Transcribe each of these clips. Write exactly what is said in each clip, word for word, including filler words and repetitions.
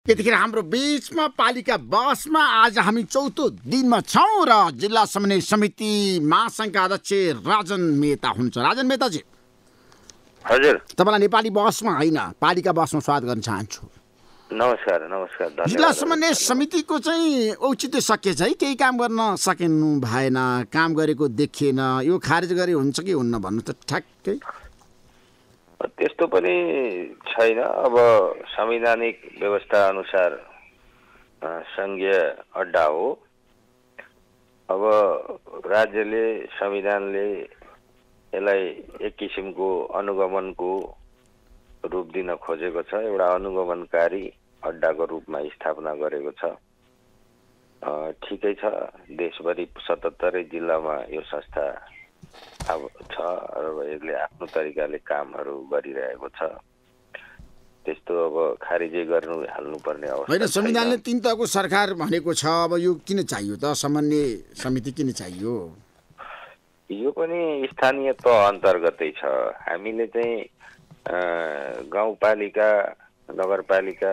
यतिखेर हाम्रो बीचमा पालिका बसमा आज हामी चौथो दिनमा छौँ र जिल्ला समन्वय समिति महासङ्घका अध्यक्ष राजन मेहता हुनुहुन्छ। राजन मेहताजी, हजुर, तपाईँलाई नेपाली बसमा होइन पालिका बसमा स्वागत गर्न चाहन्छु। नमस्कार। नमस्कार, धन्यवाद। जिल्ला समन्वय समितिको चाहिँ औचित्य सकिएछ है? केही काम गर्न सकिनु भएन, काम गरेको देखिएन, यो खारेज गरे हुन्छ कि हुन्न भन्नु त ठ्याक्कै। त्यस्तो पनि छैन। अब संवैधानिक व्यवस्था अनुसार संघीय अड्डा हो। अब राज्यले संविधानले यसलाई एक किसिमको अनुगमनको रूप दिन खोजेको छ, एउटा अनुगमनकारी अड्डाको रूपमा स्थापना गरेको छ। ठिकै छ, देशभरि सतहत्तरै जिल्लामा यो संस्था अब छ र यसले आफ्नो तरिकाले कामहरू गरिरहेको छ। त्यस्तो अब खारिजै गर्नु हाल्नुपर्ने अवस्था होइन। संविधानले तीन तहको सरकार भनेको छ, अब यो किन चाहियो त? समन्वय समिति किन चाहियो? यो पनि स्थानीय तह अन्तर्गतै छ। हामीले चाहिँ गाउँपालिका, नगरपालिका,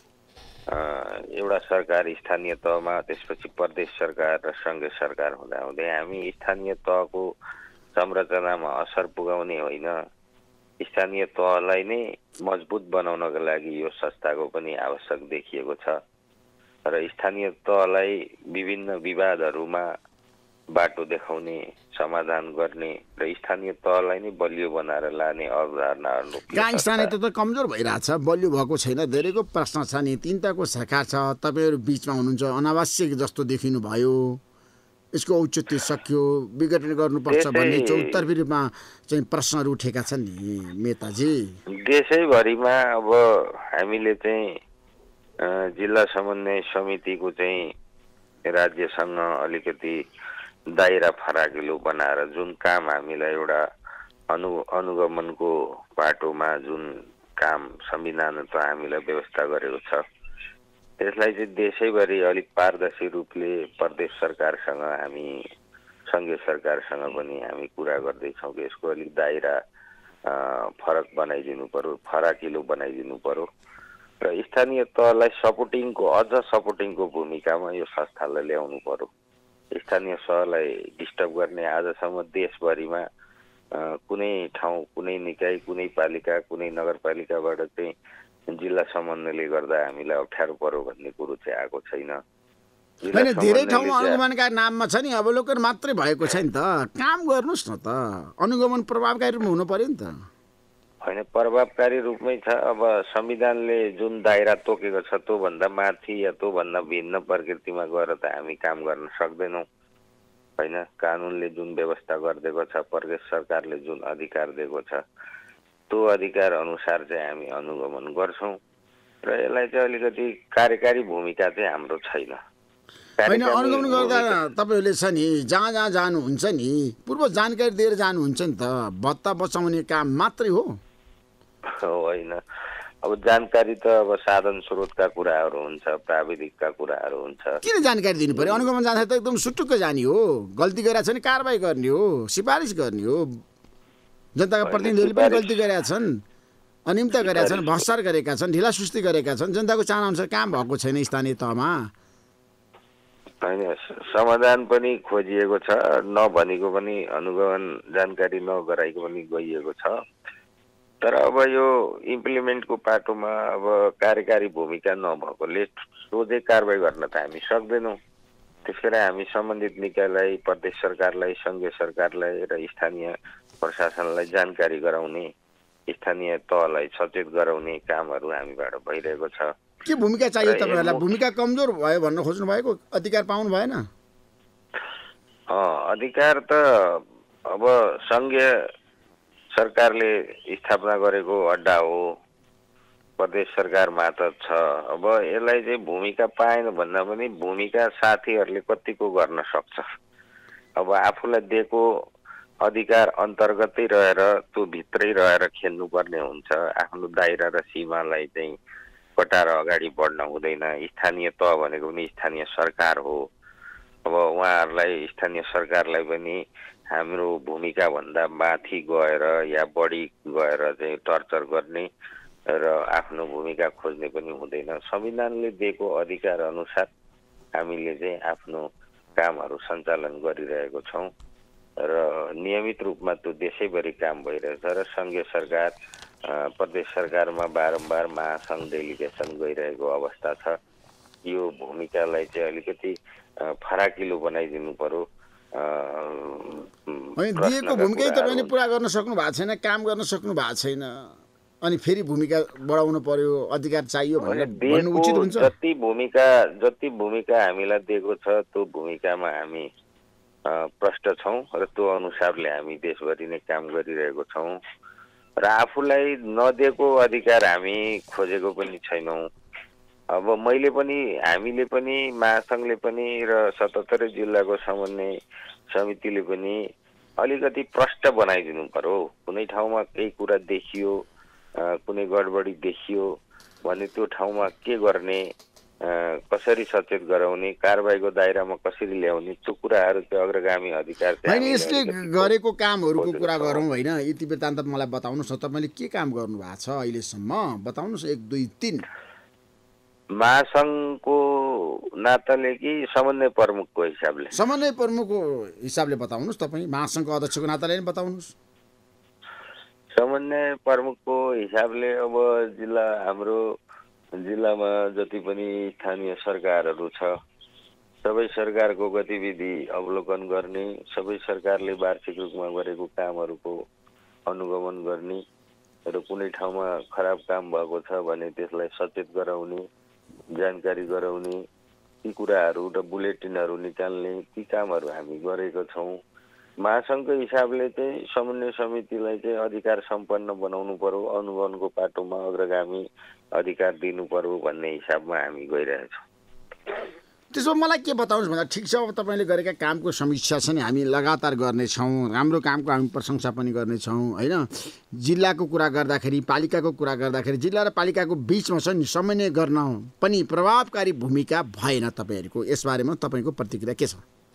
एउटा सरकार स्थानीय तहमा, त्यसपछि प्रदेश सरकार र सङ्घीय सरकार हुँदा हुँदै हामी स्थानीय तहको संरचनामा असर पुगाउने होइन, स्थानीय तहलाई नै मजबुत बनाउनको लागि यो संस्थाको पनि आवश्यक देखिएको छ र स्थानीय तहलाई विभिन्न विवादहरूमा बाटो देखाउने, समाधान गर्ने र स्थानीय तहलाई नै बलियो बनाएर लाने अवधारणाहरू। कहाँ स्थानीय तह त कमजोर भइरहेछ, बलियो भएको छैन। धेरैको प्रश्न छ नि, तीन तहको सरकार छ, तपाईँहरू बिचमा हुनुहुन्छ, अनावश्यक जस्तो देखिनु भयो। यसको औचित्य सक्यो, विघटन गर्नुपर्छ भन्ने चौतर्फी रूपमा चाहिँ प्रश्नहरू उठेका छन् नि मेहताजी। देशैभरिमा अब हामीले चाहिँ जिल्ला समन्वय समितिको चाहिँ राज्यसँग अलिकति दायरा फराकिलो बनाएर जुन काम हामीलाई एउटा अनु अनुगमनको बाटोमा जुन काम संविधान त हामीलाई व्यवस्था गरेको छ, त्यसलाई चाहिँ देशैभरि अलिक पारदर्शी रूपले प्रदेश सरकारसँग, हामी सङ्घीय सरकारसँग पनि हामी कुरा गर्दैछौँ कि यसको अलिक दायरा फरक बनाइदिनु पर्यो, फराकिलो बनाइदिनु पर्यो र स्थानीय तहलाई सपोर्टिङको, अझ सपोर्टिङको भूमिकामा यो संस्थालाई ल्याउनु पर्यो। स्थानीय तहलाई डिस्टर्ब गर्ने आजसम्म देशभरिमा कुनै ठाउँ, कुनै निकाय, कुनै पालिका, कुनै नगरपालिकाबाट चाहिँ जिल्ला समन्वयले गर्दा हामीलाई अप्ठ्यारो पर्यो भन्ने कुरो चाहिँ आएको छैन। होइन, धेरै ठाउँमा अनुगमनका नाममा छ नि, अवलोकन मात्रै भएको छ नि त। काम गर्नुहोस् न त, अनुगमन प्रभावकारी रूपमा हुनु पर्यो नि त। होइन, प्रभावकारी रूपमै छ। अब संविधानले जुन दायरा तोकेको छ त्योभन्दा माथि या त्योभन्दा भिन्न प्रकृतिमा गएर त हामी काम गर्न सक्दैनौँ। होइन, कानुनले जुन व्यवस्था गरिदिएको छ, प्रदेश सरकारले जुन अधिकार दिएको छ, त्यो अधिकार अनुसार चाहिँ हामी अनुगमन गर्छौँ र यसलाई चाहिँ अलिकति कार्यकारी भूमिका चाहिँ हाम्रो छैन। होइन, अनुगमन गर्दा तपाईँहरूले छ नि, जहाँ जहाँ जानुहुन्छ नि पूर्व जानकारी दिएर जानुहुन्छ नि त। भत्ता बचाउने काम मात्रै हो? होइन, अब जानकारी त अब साधन स्रोतका कुराहरू हुन्छ, प्राविधिकका कुराहरू हुन्छ। किन जानकारी दिनु पर्यो? अनुगमन जाँदाखेरि त एकदम सुटुक्क जाने हो, गल्ती गरेका छ भने कारबाही गर्ने हो, सिफारिस गर्ने हो। जनताका प्रतिनिधिहरूले पनि गल्ती गरेका छन्, अनियमितता गरेका छन्, भ्रष्टाचार गरेका छन्, ढिलासुस्ती गरेका छन्। जनताको चाहना अनुसार काम भएको छैन स्थानीय तहमा। होइन, समाधान पनि खोजिएको छ, नभनेको पनि अनुगमन जानकारी नगराएको पनि गइएको छ। तर अब यो इम्प्लिमेन्टको पाटोमा अब कार्यकारी भूमिका नभएकोले सोझै कारबाही गर्न त हामी सक्दैनौँ। त्यसैले हामी सम्बन्धित निकायलाई, प्रदेश सरकारलाई, सङ्घीय सरकारलाई र स्थानीय प्रशासनलाई जानकारी गराउने, स्थानीय तहलाई सचेत गराउने कामहरू हामीबाट भइरहेको छ। के भूमिका चाहियो तपाईँहरूलाई? भूमिका कमजोर भयो भन्न खोज्नु भएको? अधिकार पाउनु भएन? अधिकार त अब सङ्घीय सरकारले स्थापना गरेको अड्डा हो, प्रदेश सरकार मात्र छ। अब यसलाई चाहिँ भूमिका पाएन भन्दा पनि भूमिका साथीहरूले कतिको गर्न सक्छ। अब आफूलाई दिएको अधिकार अन्तर्गतै रहेर, त्यो भित्रै रहेर खेल्नुपर्ने हुन्छ। आफ्नो दायरा र सीमालाई चाहिँ कटाएर अगाडि बढ्न हुँदैन। स्थानीय तह भनेको पनि स्थानीय सरकार हो। अब उहाँहरूलाई, स्थानीय सरकारलाई पनि हाम्रो भूमिका भन्दा माथि गएर या बढी गएर चाहिँ टर्चर गर्ने र आफ्नो भूमिका खोज्ने पनि हुँदैन। संविधानले दिएको अधिकार अनुसार हामीले चाहिँ आफ्नो कामहरू सञ्चालन गरिरहेको छौँ र नियमित रूपमा त्यो देशैभरि काम भइरहेछ र सङ्घीय सरकार प्रदेश सरकारमा बारम्बार महासङ्घ डेलिगेसन गइरहेको अवस्था छ। यो भूमिकालाई चाहिँ अलिकति फराकिलो बनाइदिनु पर्यो। दिएको भूमिकै तपाईँले पुरा गर्न सक्नु भएको छैन, काम गर्न सक्नु भएको छैन, अनि फेरि भूमिका बढाउनु पर्यो, अधिकार चाहियो भनेर भन्नु उचित हुन्छ। जति भूमिका जति भूमिका हामीलाई दिएको छ त्यो भूमिकामा हामी प्रष्ट छौँ र त्यो अनुसारले हामी देशभरि नै काम गरिरहेको छौँ र आफूलाई नदिएको अधिकार हामी खोजेको पनि छैनौँ। अब मैले पनि हामीले पनि महासङ्घले पनि र सतहत्तरै जिल्लाको समन्वय समितिले पनि अलिकति प्रष्ट बनाइदिनु पर्यो। कुनै ठाउँमा केही कुरा देखियो, कुनै गडबडी देखियो भने त्यो ठाउँमा के गर्ने, कसरी सचेत गराउने, कारबाहीको दायरामा कसरी ल्याउने, त्यो कुराहरू चाहिँ अग्रगामी अधिकार होइन। यसले गरेको कामहरूको कुरा गरौँ होइन, यति वृत्तान्त मलाई बताउनुहोस् न, तपाईँले के काम गर्नु भएको छ अहिलेसम्म बताउनुहोस्, एक दुई तिन। महासङ्घको नाताले कि समन्वय प्रमुखको हिसाबले? समन्वय प्रमुखको हिसाबले बताउनुहोस्, तपाईँ महासङ्घको अध्यक्षको नाताले नै बताउनुहोस्। समन्वय प्रमुखको हिसाबले अब जिल्ला हाम्रो जिल्लामा जति पनि स्थानीय सरकारहरू छ सबै सरकारको गतिविधि अवलोकन गर्ने, सबै सरकारले वार्षिक रूपमा गरेको कामहरूको अनुगमन गर्ने र कुनै ठाउँमा खराब काम भएको छ भने त्यसलाई सचेत गराउने, जानकारी गराउने, ती कुराहरू र बुलेटिनहरू निकाल्ने, ती कामहरू हामी गरेको छौँ। महासङ्घको हिसाबले चाहिँ समन्वय समितिलाई चाहिँ अधिकार सम्पन्न बनाउनु पर्यो, अनुगमनको पाटोमा अग्रगामी अधिकार दिनु पर्यो भन्ने हिसाबमा हामी गइरहेछौँ। त्यसो मलाई के बताउनुहोस् भन्दा, ठिक छ अब तपाईँले गरेका कामको समीक्षा छ नि, हामी लगातार गर्नेछौँ, राम्रो कामको हामी प्रशंसा पनि गर्नेछौँ होइन। जिल्लाको कुरा गर्दाखेरि, पालिकाको कुरा गर्दाखेरि, जिल्ला र पालिकाको बिचमा छ नि समन्वय गर्न पनि प्रभावकारी भूमिका भएन तपाईँहरूको, यसबारेमा तपाईँको प्रतिक्रिया के छ?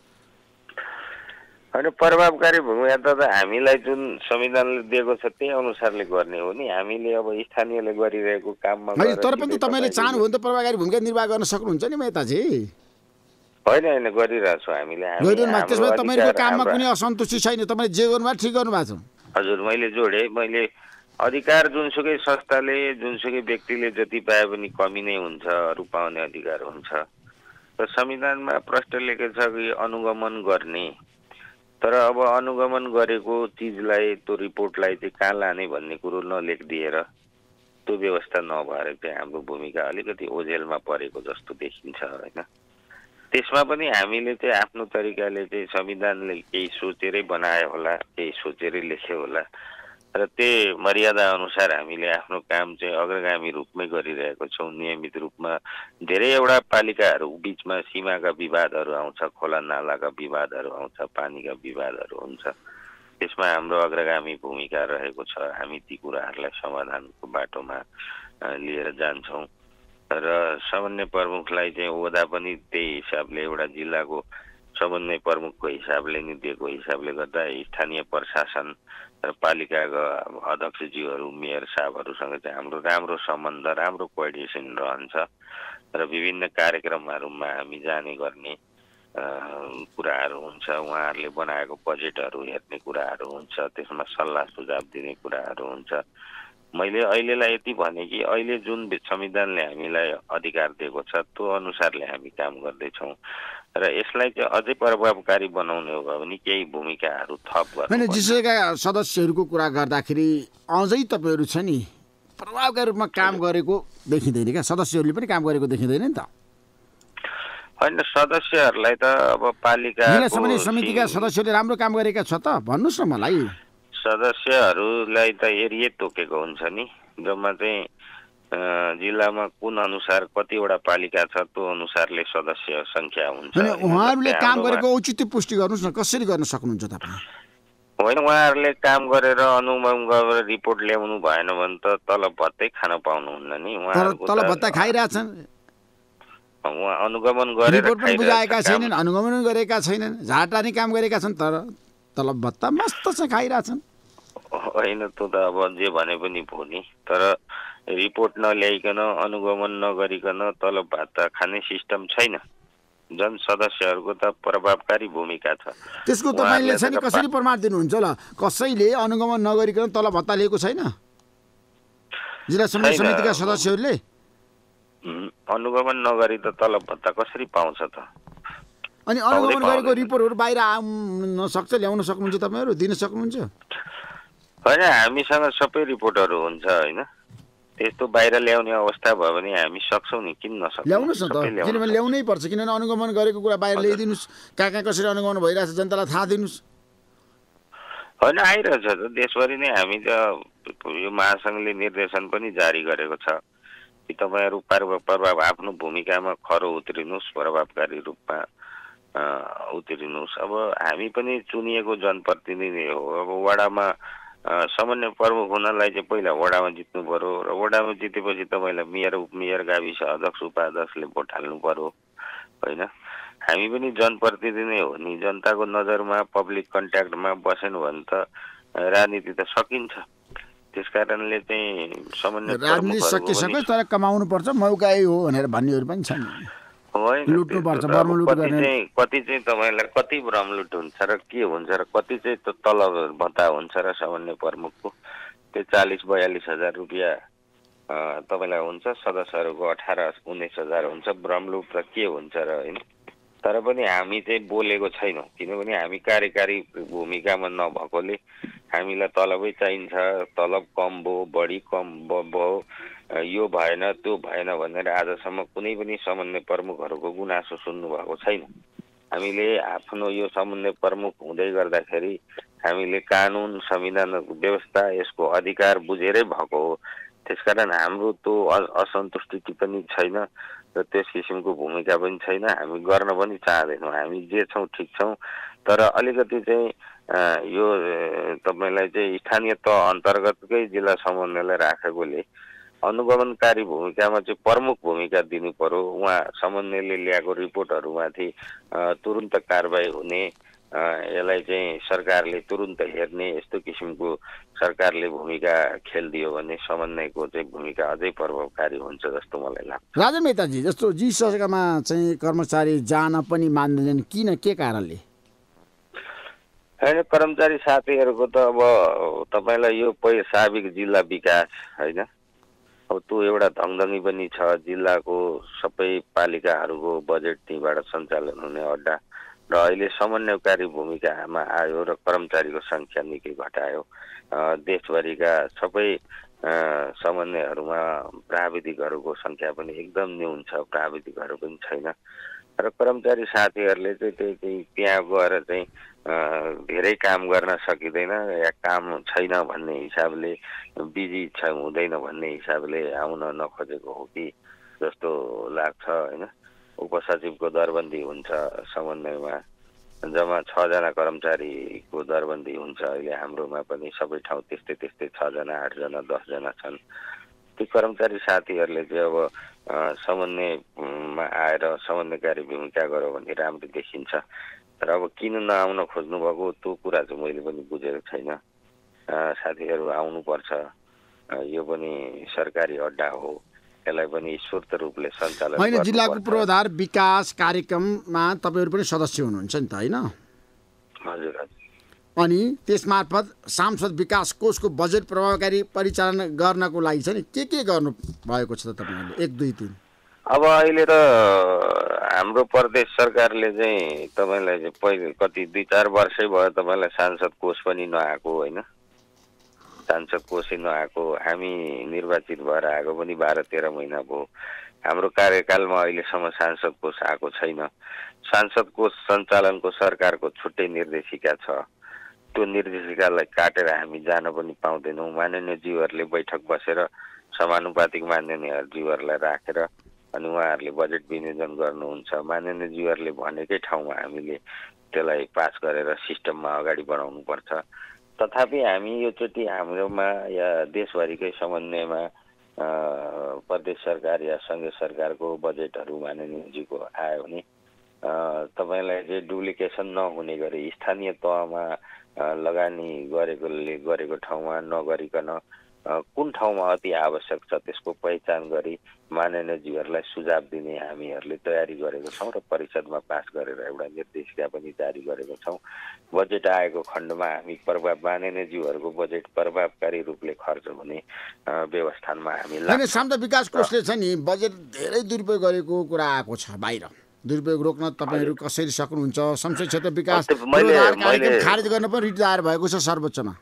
होइन, प्रभावकारी भूमिका त हामीलाई जुन संविधानले दिएको छ त्यही अनुसारले गर्ने हो नि। हामीले अब स्थानीयले गरिरहेको काममा तर पनि तपाईँले चाहनु भने त प्रभावकारी भूमिका निर्वाह गर्न सक्नुहुन्छ नि मेहताजी। होइन होइन, गरिरहेछौँ हामीले। त्यसमा तपाईँको काममा कुनै असन्तुष्टि छैन, तपाईँले जे गर्नुभयो ठिक गर्नुभएको छ। हजुर, मैले जोडेँ, मैले अधिकार जुनसुकै संस्थाले जुनसुकै व्यक्तिले जति पाए पनि कमी नै हुन्छ, अरू पाउने अधिकार हुन्छ। र संविधानमा प्रष्ट लेखेको छ कि अनुगमन गर्ने, तर अब अनुगमन गरेको चिजलाई त्यो रिपोर्टलाई चाहिँ कहाँ लाने भन्ने कुरो नलेखिदिएर त्यो व्यवस्था नभएर चाहिँ हाम्रो भूमिका अलिकति ओझेलमा परेको जस्तो देखिन्छ होइन। त्यसमा पनि हामीले चाहिँ आफ्नो तरिकाले चाहिँ संविधानले केही सोचेरै बनायो होला, केही सोचेरै लेख्यो होला र त्यही मर्यादा अनुसार हामीले आफ्नो काम चाहिँ अग्रगामी रूपमै गरिरहेको छौँ। नियमित रूपमा धेरैवटा पालिकाहरू बिचमा सीमाका विवादहरू आउँछ, खोला नालाका विवादहरू आउँछ, पानीका विवादहरू हुन्छ, त्यसमा हाम्रो अग्रगामी भूमिका रहेको छ। हामी ती कुराहरूलाई समाधानको बाटोमा लिएर जान्छौँ र समन्वय प्रमुखलाई चाहिँ ओदा पनि त्यही हिसाबले एउटा जिल्लाको समन्वय प्रमुखको हिसाबले नि दिएको हिसाबले गर्दा स्थानीय प्रशासन र पालिकाका अध्यक्षज्यूहरू, मेयर साहबहरूसँग चाहिँ हाम्रो राम्रो सम्बन्ध, राम्रो कोअर्डिनेसन रहन्छ र विभिन्न कार्यक्रमहरूमा हामी जाने गर्ने कुराहरू हुन्छ। उहाँहरूले बनाएको बजेटहरू हेर्ने कुराहरू हुन्छ, त्यसमा सल्लाह सुझाव दिने कुराहरू हुन्छ। मैले अहिलेलाई यति भने कि अहिले जुन संविधानले हामीलाई अधिकार दिएको छ त्यो अनुसारले हामी काम गर्दैछौँ र यसलाई चाहिँ अझै प्रभावकारी बनाउने हो भने केही भूमिकाहरू थप गर्ने। जिसका सदस्यहरूको कुरा गर्दाखेरि अझै तपाईँहरू छ नि प्रभावकारी रूपमा काम गरेको देखिँदैन क्या, सदस्यहरूले पनि काम गरेको देखिँदैन नि त? होइन, सदस्यहरूलाई त अब पालिका समन्वय समितिका सदस्यहरूले राम्रो काम गरेका छ त भन्नुहोस् न मलाई। सदस्यहरूलाई त एरिया तोकेको हुन्छ नि, जम्मा चाहिँ जिल्लामा कुन अनुसार कतिवटा पालिका छ त्यो अनुसारले सदस्य संख्या हुन्छ। उहाँहरूले काम गरेको औचित्य पुष्टि गर्नुहोस् न, कसरी गर्न सक्नुहुन्छ तपाईँ? होइन, उहाँहरूले काम गरेर अनुगमन गरेर रिपोर्ट ल्याउनु भएन भने त तलब भत्तै खान पाउनुहुन्न नि। उहाँहरूको तलब भत्ता खाइरहेछन्, उहाँ अनुगमन गरेर रिपोर्ट पनि बुझाएका छैनन्, अनुगमन गरेका छैनन्, झाटानी काम गरेका छन्, तर तलब भत्ता मस्त छ खाइरहेछन्। होइन, त्यो त अब जे भने पनि भयो नि, तर रिपोर्ट नल्याइकन अनुगमन नगरिकन तलब भत्ता खाने सिस्टम छैन। जन सदस्यहरूको त प्रभावकारी भूमिका छ। त्यसको तपाईँले चाहिँ कसरी प्रमाण दिनुहुन्छ ल? कसैले अनुगमन नगरिकन तलब भत्ता लिएको छैन जिल्ला समन्वय समितिका सदस्यहरूले? अनुगमन नगरी त तलब भत्ता कसरी पाउँछ त? अनि अनुगमन गरेको रिपोर्टहरू बाहिर आउन सक्छ, ल्याउन सक्नुहुन्छ तपाईँहरू, दिन सक्नुहुन्छ? होइन, हामीसँग सबै रिपोर्टहरू हुन्छ होइन। त्यस्तो बाहिर ल्याउने अवस्था भयो भने हामी सक्छौँ नि, किन नसक्छौँ? ल्याउनुहोस् न त, किनभने ल्याउनै पर्छ। किनभने अनुगमन गरेको कुरा बाहिर ल्याइदिनुहोस्, कहाँ कहाँ कसरी अनुगमन भइरहेछ जनतालाई थाहा दिनुहोस्। होइन, आइरहेछ त देशभरि नै। हामी त यो महासङ्घले निर्देशन पनि जारी गरेको छ कि तपाईँहरू प्रभाव आफ्नो भूमिकामा खरो उत्रिनुहोस्, प्रभावकारी रूपमा उत्रिनुहोस्। अब हामी पनि चुनिएको जनप्रतिनिधि हो। अब वडामा सामान्य प्रमुख हुनलाई चाहिँ पहिला वडामा जित्नु पर्यो र वडामा जितेपछि तपाईँलाई मेयर, उपमेयर, गाविस अध्यक्ष, उपाध्यक्षले भोट हाल्नु पर्यो होइन। हामी पनि जनप्रतिनिधि नै हो नि। जनताको नजरमा पब्लिक कन्ट्याक्टमा बसेन भने त राजनीति त सकिन्छ। त्यस कारणले चाहिँ सामान्य राजनीति सकिसक्यो, तर कमाउनु पर्छ, मौकै हो भनेर भन्नेहरू पनि छन्। लुट्नु पर्छ, बर्मलुट गर्ने। कति चाहिँ तपाईँलाई कति ब्रह्मलुट हुन्छ र के हुन्छ र कति चाहिँ तलब भत्ता हुन्छ र सामान्य प्रमुखको त्यो चालिस बयालिस हजार रुपियाँ तपाईँलाई हुन्छ। सदस्यहरूको अठार उन्नाइस हजार हुन्छ। ब्रह्मलुट र के हुन्छ र होइन। तर पनि हामी चाहिँ बोलेको छैनौँ, किनभने हामी कार्यकारी भूमिकामा नभएकोले हामीलाई तलबै चाहिन्छ। तलब कम भयो, बढी कम भयो, यो भएन त्यो भएन भनेर आजसम्म कुनै पनि समन्वय प्रमुखहरूको गुनासो सुन्नुभएको छैन। हामीले आफ्नो यो समन्वय प्रमुख हुँदै गर्दाखेरि हामीले कानुन, संविधान व्यवस्था, यसको अधिकार बुझेरै भएको हो। त्यसकारण हाम्रो त्यो असन्तुष्टि पनि छैन र त्यस किसिमको भूमिका पनि छैन। हामी गर्न पनि चाहँदैनौँ। हामी जे छौँ ठिक छौँ, तर अलिकति चाहिँ यो तपाईँलाई चाहिँ स्थानीय तह अन्तर्गतकै जिल्ला समन्वयलाई राखेकोले अनुगमनकारी भूमिकामा चाहिँ प्रमुख भूमिका दिनु पर्यो। उहाँ समन्वयले ल्याएको रिपोर्टहरूमाथि तुरुन्त कारबाही हुने, यसलाई चाहिँ सरकारले तुरुन्त हेर्ने, यस्तो किसिमको सरकारले भूमिका खेलिदियो भने समन्वयको चाहिँ भूमिका अझै प्रभावकारी हुन्छ जस्तो मलाई लाग्छ। राजन मेहताजी, जस्तो जी सकामा चाहिँ कर्मचारी जान पनि मान्दैनन्, किन, के कारणले? होइन, कर्मचारी साथीहरूको त अब तपाईँलाई यो पहिलो साबिक जिल्ला विकास होइन, अब त्यो एउटा धङधङी पनि छ। जिल्लाको सबै पालिकाहरूको बजेट त्यहीँबाट सञ्चालन हुने अड्डा र अहिले समन्वयकारी भूमिकामा आयो र कर्मचारीको सङ्ख्या निकै घटायो। देशभरिका सबै समन्वयहरूमा प्राविधिकहरूको सङ्ख्या पनि एकदम न्यून छ, प्राविधिकहरू पनि छैन। र कर्मचारी साथीहरूले चाहिँ त्यही चाहिँ त्यहाँ गएर चाहिँ धेरै काम गर्न सकिँदैन या काम छैन भन्ने हिसाबले, बिजी छ हुँदैन भन्ने हिसाबले आउन नखोजेको हो कि जस्तो लाग्छ होइन। उपसचिवको दरबन्दी हुन्छ समन्वयमा, जम्मा छजना कर्मचारीको दरबन्दी हुन्छ। अहिले हाम्रोमा पनि सबै ठाउँ त्यस्तै त्यस्तै छजना, आठजना, दसजना छन्। ती कर्मचारी साथीहरूले चाहिँ अब समन्वयमा आएर समन्वयकारी भूमिका गऱ्यो भने राम्रो देखिन्छ। तर अब किन नआउन खोज्नु भएको त्यो कुरा चाहिँ मैले पनि बुझेको छैन। साथीहरू आउनुपर्छ, यो पनि सरकारी अड्डा हो, यसलाई पनि स्फूर्त रूपले सञ्चालन गर्नुपर्छ। होइन, जिल्लाको पूर्वाधार विकास कार्यक्रममा तपाईँहरू पनि सदस्य हुनुहुन्छ नि त होइन? हजुर हजुर। अनि त्यसमार्फत सांसद विकास कोषको बजेट प्रभावकारी परिचालन गर्नको लागि चाहिँ के के गर्नु भएको छ त तपाईँहरूले? एक दुई तिन अब अहिले त हाम्रो प्रदेश सरकारले चाहिँ तपाईँलाई चाहिँ पहिले कति दुई चार वर्षै भयो तपाईँलाई सांसद कोष पनि नआएको होइन। सांसद कोषै नआएको, हामी निर्वाचित भएर आएको पनि बाह्र तेह्र महिना भयो। हाम्रो कार्यकालमा अहिलेसम्म सांसद कोष आएको छैन। सांसद कोष सञ्चालनको सरकारको छुट्टै निर्देशिका छ। त्यो निर्देशिकालाई काटेर हामी जान पनि पाउँदैनौँ। माननीय ज्यूहरूले बैठक बसेर समानुपातिक माननीय ज्यूहरूलाई राखेर अनि उहाँहरूले बजेट विनियोजन गर्नुहुन्छ। माननीय ज्यूहरूले भनेकै ठाउँमा हामीले त्यसलाई पास गरेर सिस्टममा अगाडि बढाउनुपर्छ। तथापि हामी योचोटि हाम्रोमा या देशभरिकै समन्वयमा प्रदेश सरकार या सङ्घीय सरकारको बजेटहरू माननीय ज्यूको आयो भने तपाईँलाई चाहिँ डुप्लिकेसन नहुने गरी स्थानीय तहमा लगानी गरेकोले गरेको ठाउँमा नगरिकन कुन ठाउँमा अति आवश्यक छ त्यसको पहिचान गरी माननीयज्यूहरूलाई सुझाव दिने हामीहरूले तयारी गरेको छौँ र परिषदमा पास गरेर एउटा निर्देशिका पनि जारी गरेको छौँ। बजेट आएको खण्डमा हामी प्रभाव माननीयज्यूहरूको बजेट प्रभावकारी रूपले खर्च हुने व्यवस्थानमा हामी लाग्छौँ। सामुदायिक विकास कोषले चाहिँ नि बजेट धेरै दुरुपयोग गरेको कुरा आएको छ बाहिर। दुरुपयोग रोक्न तपाईँहरू कसरी सक्नुहुन्छ? संसदीय क्षेत्र विकास कार्यक्रम खारेज गर्न पनि रिट दायर भएको छ सर्वोच्चमा।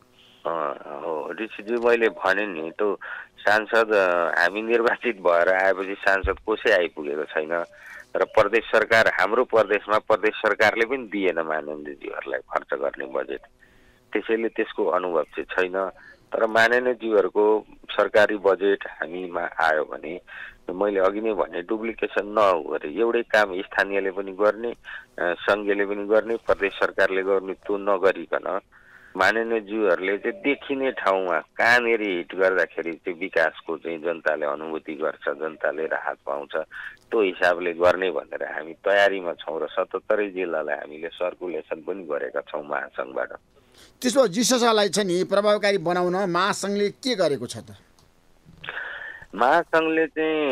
हो ऋषिजी, मैले भने नि त्यो सांसद हामी निर्वाचित भएर आएपछि सांसद कसै आइपुगेको छैन र प्रदेश सरकार हाम्रो प्रदेशमा प्रदेश सरकारले पनि दिएन माननीयज्यूहरूलाई खर्च गर्ने बजेट। त्यसैले त्यसको अनुभव चाहिँ छैन। तर माननीयज्यूहरूको सरकारी बजेट हामीमा आयो भने मैले अघि नै भने डुप्लिकेसन नगरे एउटै काम स्थानीयले पनि गर्ने, सङ्घीयले पनि गर्ने, प्रदेश सरकारले गर्ने त्यो नगरिकन माननीयज्यूहरूले चाहिँ देखिने ठाउँमा कहाँनिर हिट गर्दाखेरि चाहिँ विकासको चाहिँ जनताले अनुभूति गर्छ, जनताले राहत पाउँछ, त्यो हिसाबले गर्ने भनेर हामी तयारीमा छौँ र सतहत्तरै जिल्लालाई हामीले सर्कुलेसन पनि गरेका छौँ महासङ्घबाट। त्यसो जिससलाई चाहिँ नि प्रभावकारी बनाउन महासङ्घले के गरेको छ त? महासङ्घले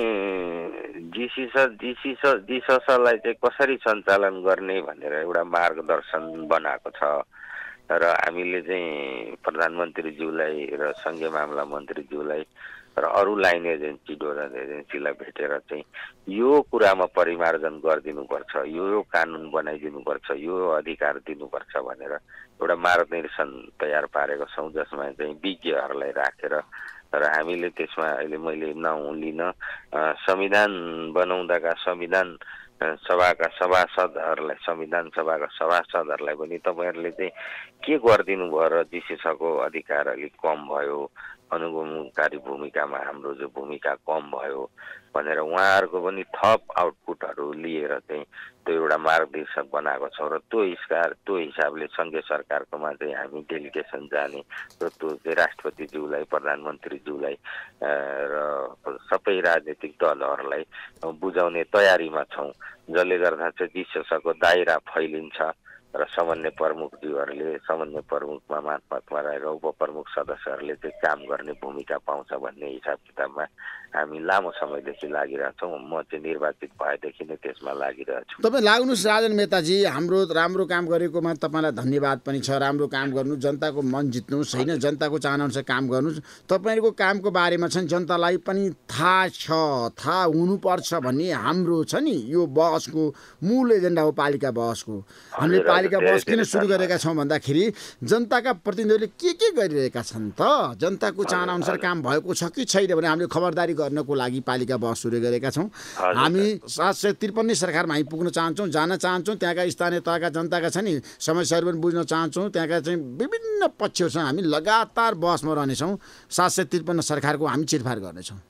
चाहिँ जिसिस जिसिस जिससलाई चाहिँ कसरी सञ्चालन गर्ने भनेर एउटा मार्गदर्शन बनाएको छ र हामीले चाहिँ प्रधानमन्त्रीज्यूलाई र सङ्घीय मामला मन्त्रीज्यूलाई र अरू लाइन एजेन्सी डोनर एजेन्सीलाई भेटेर चाहिँ यो कुरामा परिमार्जन गरिदिनुपर्छ, यो यो कानुन बनाइदिनुपर्छ, यो अधिकार दिनुपर्छ भनेर एउटा मार्गदर्शन तयार पारेको छौँ, जसमा चाहिँ विज्ञहरूलाई राखेर र हामीले त्यसमा अहिले मैले नाउँ लिन संविधान बनाउँदाका संविधान सभाका सभासदहरूलाई संविधान सभाका सभासदहरूलाई पनि तपाईँहरूले चाहिँ के गरिदिनु भयो र जिसिसको अधिकार अलिक कम भयो, अनुगमनकारी भूमिकामा हाम्रो जो भूमिका कम भयो भनेर उहाँहरूको पनि थप आउटपुटहरू लिएर चाहिँ त्यो एउटा मार्गदर्शक बनाएको छौँ र त्यो हिसाब त्यो हिसाबले सङ्घीय सरकारकोमा चाहिँ हामी डेलिगेसन जाने र त्यो चाहिँ राष्ट्रपतिज्यूलाई, प्रधानमन्त्रीज्यूलाई र सबै राजनीतिक दलहरूलाई बुझाउने तयारीमा छौँ, जसले गर्दा चाहिँ जिसिसको दायरा फैलिन्छ र समन्वय प्रमुखज्यूहरूले समन्वय प्रमुखमा मातहतमा रहेर उपप्रमुख सदस्यहरूले चाहिँ काम गर्ने भूमिका पाउँछ भन्ने हिसाब किताबमा हामी लामो समयदेखि लागिरहेछौँ। म चाहिँ निर्वाचित भएदेखि नै त्यसमा लागिरहेछु। तपाईँ लाग्नुहोस् राजन मेहताजी, हाम्रो राम्रो काम गरेकोमा तपाईँलाई धन्यवाद पनि छ। राम्रो काम गर्नु, जनताको मन जित्नुहोस् होइन, जनताको चाहनाअनुसार काम गर्नुहोस्। तपाईँहरूको कामको बारेमा चाहिँ जनतालाई पनि थाहा छ, थाहा हुनुपर्छ भन्ने हाम्रो छ नि यो बहसको मूल एजेन्डा हो। पालिका बहसको हामीले पालिका बहस किन सुरु गरेका छौँ भन्दाखेरि जनताका प्रतिनिधिहरूले के के गरिरहेका छन् त, जनताको चाहनाअनुसार काम भएको छ कि छैन भने हामीले खबरदारी गर्नको लागि पालिका बहस सुरु गरेका छौँ। हामी सात सय त्रिपन्नै सरकारमा हामी पुग्न चाहन्छौँ, जान चाहन्छौँ, त्यहाँका स्थानीय तहका जनताका छ नि समस्याहरू पनि बुझ्न चाहन्छौँ, त्यहाँका चाहिँ विभिन्न पक्षहरूसँग हामी लगातार बहसमा रहनेछौँ। सात सय त्रिपन्न सरकारको हामी चिरफार गर्नेछौँ।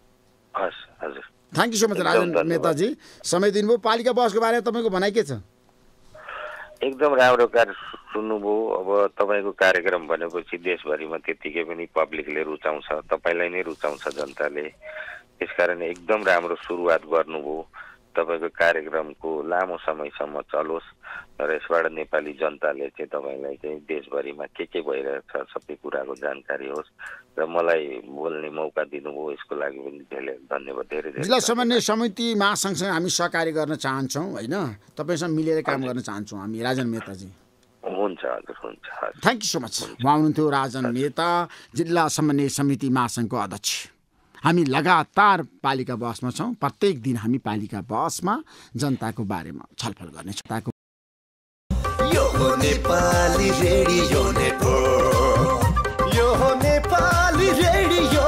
Thank you so much Rajan Mehtaji, समय दिनुभयो। पालिका बहसको बारेमा तपाईँको भनाइ के छ? एकदम राम्रो कार्य सुन्नुभयो। अब तपाईँको कार्यक्रम भनेपछि देशभरिमा त्यत्तिकै पनि पब्लिकले रुचाउँछ, तपाईँलाई नै रुचाउँछ जनताले, त्यसकारण एकदम राम्रो सुरुवात गर्नुभयो। तपाईँको कार्यक्रमको लामो समयसम्म चलोस् र यसबाट नेपाली जनताले चाहिँ तपाईँलाई चाहिँ देशभरिमा के के भइरहेछ सबै कुराको जानकारी होस् र मलाई बोल्ने मौका दिनुभयो, यसको लागि पनि धेरै धन्यवाद। धेरै धेरै जिल्ला समन्वय समिति महासङ्घसँग हामी सहकार्य गर्न चाहन्छौँ होइन, तपाईँसँग मिलेर काम गर्न चाहन्छौँ हामी। राजन मेहताजी हुन्छ हजुर, हुन्छ। Thank you so much. उहाँ हुनुहुन्थ्यो राजन मेहता, जिल्ला समन्वय समिति महासङ्घको अध्यक्ष। हामी लगातार पालिका बहसमा छौँ। प्रत्येक दिन हामी पालिका बहसमा जनताको बारेमा छलफल गर्नेछौँ। यो हो नेपाली रेडियो नेटवर्क, यो हो नेपाली रेडियो